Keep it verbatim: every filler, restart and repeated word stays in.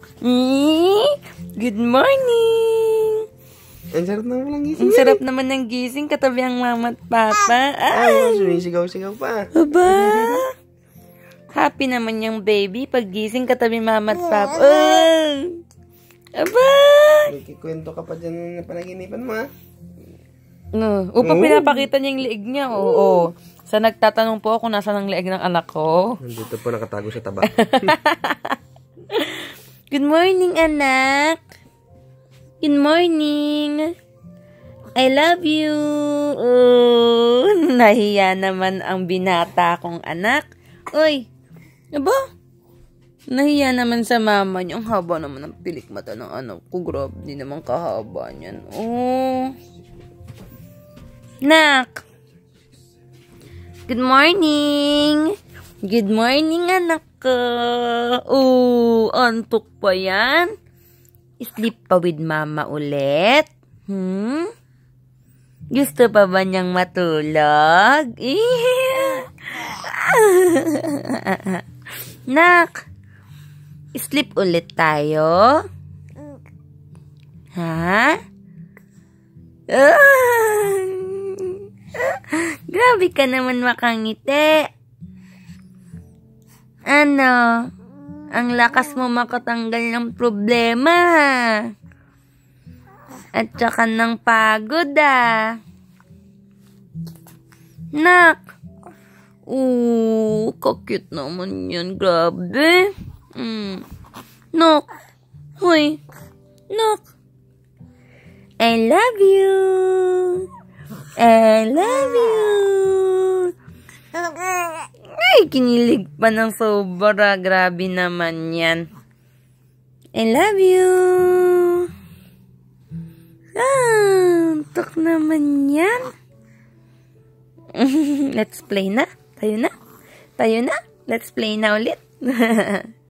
Good morning! Ang sarap naman ng gising. Ang sarap naman ng gising, katabi ang mama at papa. Ay, sumisigaw-sigaw pa. Aba! Happy naman yung baby pag gising katabi mama at papa. Oh! Aba! Nagkikwento ka pa dyan ng panaginipan mo, ha? No. Upang oh. Pinapakita niya yung liig niya. Oo. Oh. Sa nagtatanong po ako nasa ng liig ng anak ko. Nandito po nakatago sa taba. Good morning, anak. Good morning. I love you. Oh, nahiya naman ang binata kong anak. Uy, aba? Nahiya naman sa mama niya. Ang haba naman ng pilik mata ng anak ko. Grabe, di naman kahaba niyan. Oh. Nak. Good morning. Good morning, anak ko. Oh, antok pa yan? Sleep pa with mama ulit? Hmm? Gusto pa ba niyang matulog? Nak, sleep ulit tayo? Ha? Grabe ka naman makangiti. Ano? Ang lakas mo makatanggal ng problema. At saka ng pagod ah. Nak. Oo, kakit naman yan. Grabe. Mm. Nak. Hoy. Nak. I love you. I love you. Ay, kinilig pa ng sobra. Grabe naman yan. I love you. Ah, tok naman yan. Let's play na. Tayo na. Tayo na. Let's play na ulit.